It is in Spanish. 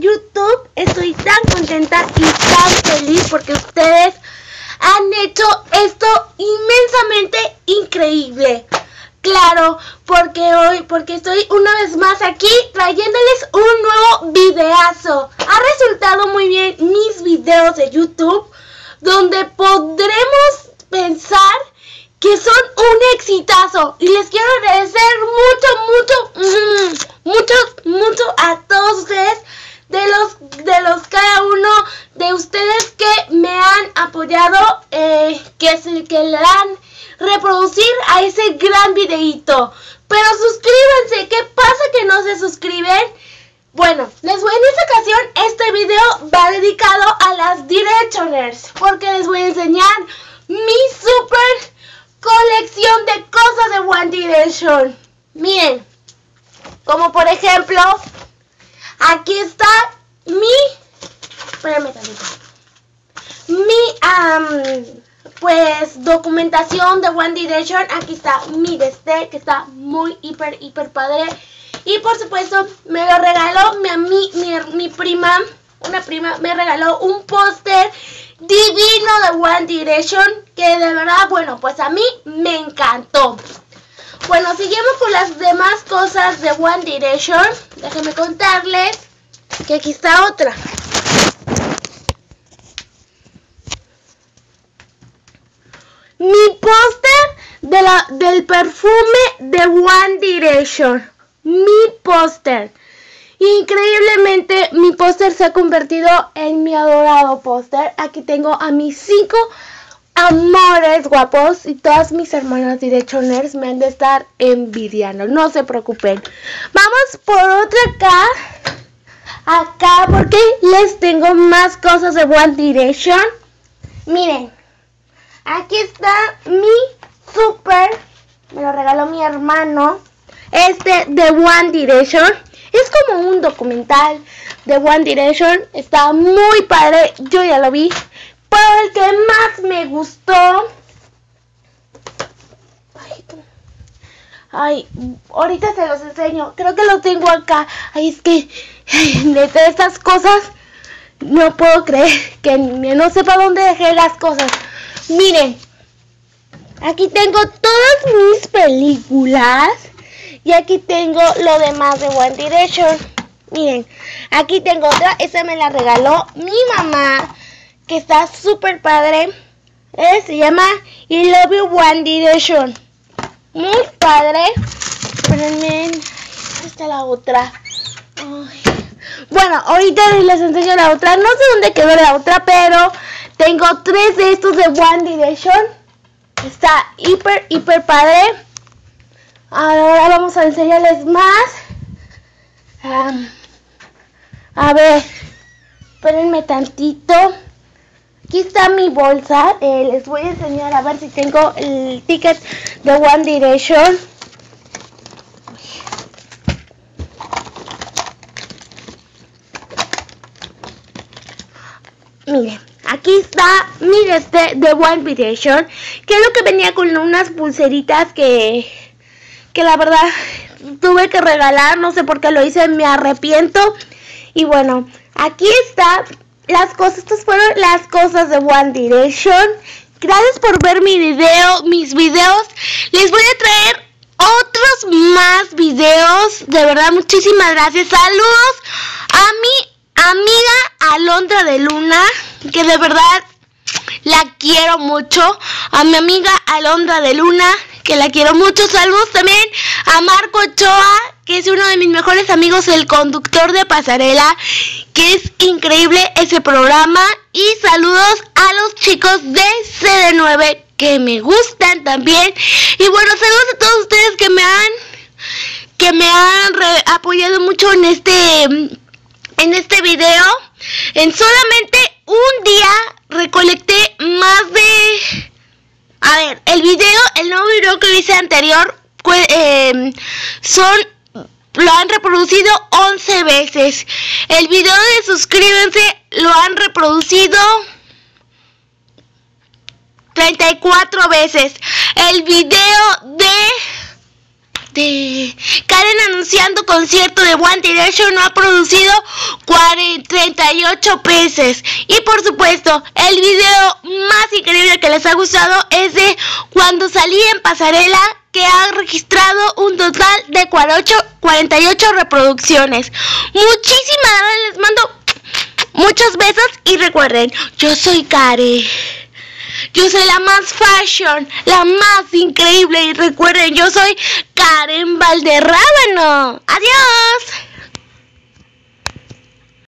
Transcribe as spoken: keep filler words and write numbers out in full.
YouTube. Estoy tan contenta y tan feliz porque ustedes han hecho esto inmensamente increíble. Claro, porque hoy, porque estoy una vez más aquí trayéndoles un nuevo videazo. Ha resultado muy bien mis videos de YouTube, donde podremos pensar que son un exitazo. Y les quiero agradecer mucho, mucho, mucho, mucho a todos ustedes, de los, de los cada uno de ustedes que me han apoyado, eh, que, se, que le dan reproducir a ese gran videíto. Pero suscríbanse. ¿Qué pasa que no se suscriben? Bueno, les voy en esta ocasión, este video va dedicado a las Directioners, porque les voy a enseñar mi super colección de cosas de One Direction. Miren, como por ejemplo, aquí está mi, espérame tantito, mi, um, pues, documentación de One Direction. Aquí está mi desté, que está muy, hiper, hiper padre. Y por supuesto, me lo regaló mi, mi, mi, mi prima, una prima, me regaló un póster divino de One Direction, que de verdad, bueno, pues a mí me encantó. Bueno, seguimos con las demás cosas de One Direction. Déjenme contarles que aquí está otra. Mi póster de la, del perfume de One Direction. Mi póster. Increíblemente mi póster se ha convertido en mi adorado póster. Aquí tengo a mis cinco amores guapos y todas mis hermanas Directioners me han de estar envidiando. No se preocupen. Vamos por otra acá. Acá porque les tengo más cosas de One Direction. Miren. Aquí está mi super. Me lo regaló mi hermano. Este de One Direction. Es como un documental de One Direction. Está muy padre. Yo ya lo vi. Pero el que más me gustó. Ay, ay, ahorita se los enseño. Creo que lo tengo acá. Ay, es que ay, de estas cosas no puedo creer que no sepa dónde dejé las cosas. Miren. Aquí tengo todas mis películas. Y aquí tengo lo demás de One Direction. Miren, aquí tengo otra. Esta me la regaló mi mamá, que está súper padre. Eh, se llama I Love You One Direction. Muy padre. Espérenme. Ahí está la otra. Ay. Bueno, ahorita les enseño la otra. No sé dónde quedó la otra, pero tengo tres de estos de One Direction. Está hiper, hiper padre. Ahora vamos a enseñarles más. Um, a ver, espérenme tantito. Aquí está mi bolsa. Eh, les voy a enseñar a ver si tengo el ticket de One Direction. Miren, aquí está mi este de One Direction, que es lo que venía con unas pulseritas que... que la verdad tuve que regalar, no sé por qué lo hice, me arrepiento. Y bueno, aquí está las cosas, estas fueron las cosas de One Direction. Gracias por ver mi video, mis videos. Les voy a traer otros más videos. De verdad, muchísimas gracias. Saludos a mi amiga Alondra de Luna, que de verdad la quiero mucho. A mi amiga Alondra de Luna, que la quiero mucho. Saludos también a Marco Ochoa, que es uno de mis mejores amigos, el conductor de Pasarela, que es increíble ese programa. Y saludos a los chicos de C D nueve, que me gustan también. Y bueno, saludos a todos ustedes que me han que me han re apoyado mucho en este en este video. En solamente un día recolecté más de... A ver, el video, el nuevo video que hice anterior, eh, son, lo han reproducido once veces. El video de suscríbanse lo han reproducido treinta y cuatro veces. El video de de Karen anunciando concierto de One Direction no ha producido treinta y ocho pesos. Y por supuesto, el video más increíble que les ha gustado es de cuando salí en pasarela, que ha registrado un total de cuarenta y ocho reproducciones. Muchísimas gracias, les mando muchos besos y recuerden, yo soy Karen. Yo soy la más fashion, la más increíble y recuerden, yo soy Karen Valderrábano. Adiós.